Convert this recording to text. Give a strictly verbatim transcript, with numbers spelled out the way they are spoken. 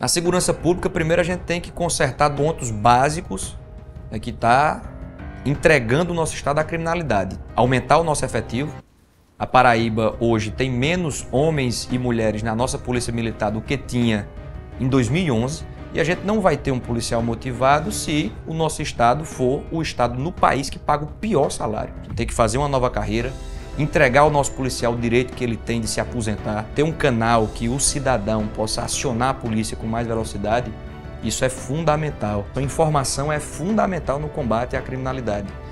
Na segurança pública, primeiro a gente tem que consertar pontos básicos, né, que está entregando o nosso estado à criminalidade. Aumentar o nosso efetivo. A Paraíba hoje tem menos homens e mulheres na nossa polícia militar do que tinha em dois mil e onze. E a gente não vai ter um policial motivado se o nosso estado for o estado no país que paga o pior salário. Tem que fazer uma nova carreira, entregar ao nosso policial o direito que ele tem de se aposentar, ter um canal que o cidadão possa acionar a polícia com mais velocidade. Isso é fundamental. A informação é fundamental no combate à criminalidade.